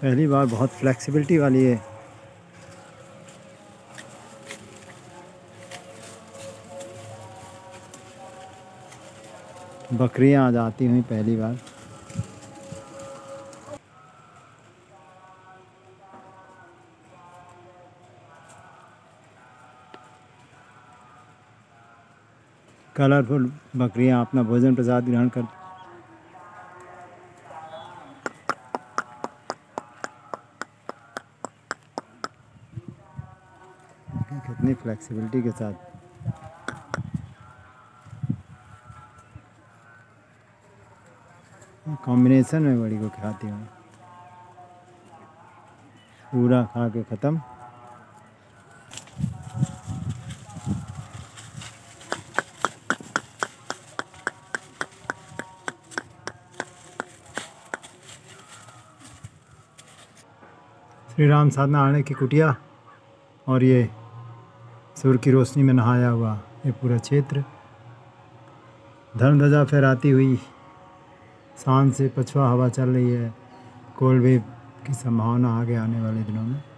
पहली बार बहुत फ्लेक्सिबिलिटी वाली है। बकरियां आ जाती हुई पहली बार। कलरफुल बकरियां अपना भोजन प्रसाद ग्रहण कर। कितनी फ्लेक्सिबिलिटी के साथ कॉम्बिनेशन में बड़ी को खाती हूँ। पूरा खा के ख़त्म। श्री राम साधनारायण की कुटिया और ये सूर्य की रोशनी में नहाया हुआ ये पूरा क्षेत्र। धर्म ध्वजा फहराती हुई शान से पछुआ हवा चल रही है। कोल्ड वेव की संभावना आगे आने वाले दिनों में।